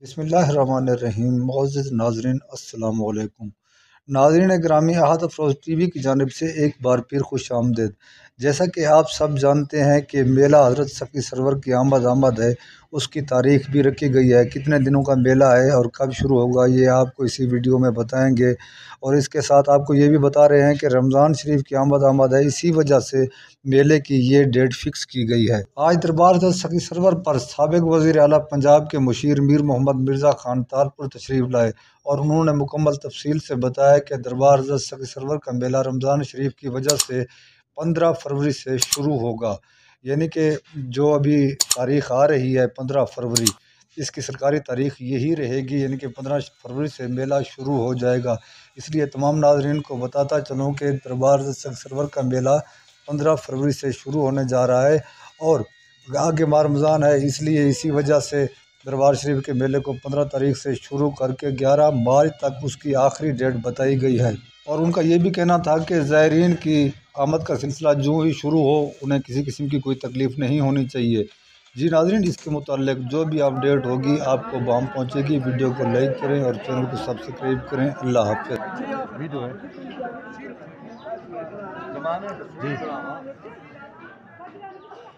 بسم اللہ الرحمن الرحیم۔ معزز ناظرین السلام علیکم۔ ناظرین گرامی، احد افروز ٹی وی کی جانب سے ایک بار پھر خوش آمدید۔ جیسا کہ آپ سب جانتے ہیں کہ میلہ حضرت سقی سرور کی آمد ہے، اس کی تاریخ بھی رکھی گئی ہے۔ کتنے دنوں کا میلہ ہے اور کب شروع ہوگا یہ آپ کو اسی ویڈیو میں بتائیں گے، اور اس کے ساتھ آپ کو یہ بھی بتا رہے ہیں کہ رمضان شریف کی آمد ہے، اسی وجہ سے میلے کی یہ ڈیٹ فکس کی گئی ہے۔ آج دربار حضرت سقی سرور پر سابق وزیر اعلیٰ پنجاب کے مشیر میر محمد مرزا خان تالپور تشریف لائے، اور انہوں نے مکمل تفصیل سے بتایا کہ دربار حضرت سقی سرور کا میلہ رمضان شریف کی وجہ سے 15 فروری سے شروع ہوگا، یعنی کہ جو ابھی تاریخ آ رہی ہے 15 فروری، اس کی سرکاری تاریخ یہی رہے گی، یعنی کہ 15 فروری سے میلہ شروع ہو جائے گا۔ اس لیے تمام ناظرین کو بتاتا چلوں کہ دربار حضرت سقی سرور کا میلہ 15 فروری سے شروع ہونے جا رہا ہے، اور آگے ماہ رمضان ہے، اس لیے اسی وجہ سے دربار شریف کے میلے کو 15 تاریخ سے شروع کر کے 11 مارچ تک اس کی آخری ڈیٹ بتائی گئی ہے۔ اور ان کا یہ بھی کہنا تھا کہ زائرین کی آمد کا سلسلہ جو ہی شروع ہو، انہیں کسی قسم کی کوئی تکلیف نہیں ہونی چاہیے۔ جی ناظرین، اس کے متعلق جو بھی اپڈیٹ ہوگی آپ کو بام پہنچے گی۔ ویڈیو کو لائک کریں اور چینل کو سبسکرائب کریں۔ اللہ حافظ۔ ویڈیو ہے جی